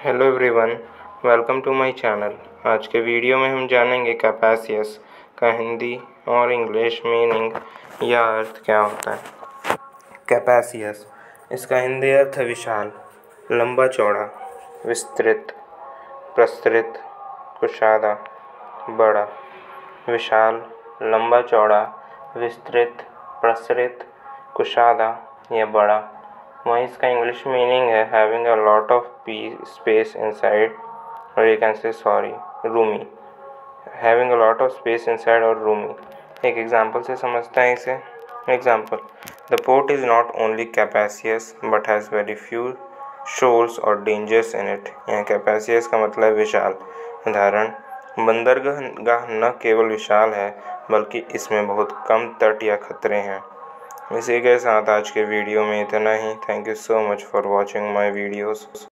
Hello everyone, welcome to my channel. आज के video में हम जानेंगे कैपेसियस का हिंदी और इंग्लिश मीनिंग या अर्थ क्या होता है। कैपेसियस, इसका हिंदी अर्थ है विशाल, लंबा चौड़ा, विस्तृत, प्रसरित, कुशादा, बड़ा। विशाल, लंबा चौड़ा, विस्तृत, प्रसरित, कुशादा या बड़ा। वहीं इसका इंग्लिश मीनिंग है having a lot of space inside, और you can say roomy. Having a lot of space inside और रूमी। एक एग्जांपल से समझते हैं इसे। Example, the port is not only capacious but has very few shoals और dangers in it. यहाँ capacious का मतलब विशाल। उदाहरण, बंदरगाह न केवल विशाल है बल्कि इसमें बहुत कम तट या खतरे हैं। इसी के साथ आज के वीडियो में इतना ही। Thank you so much for watching my videos.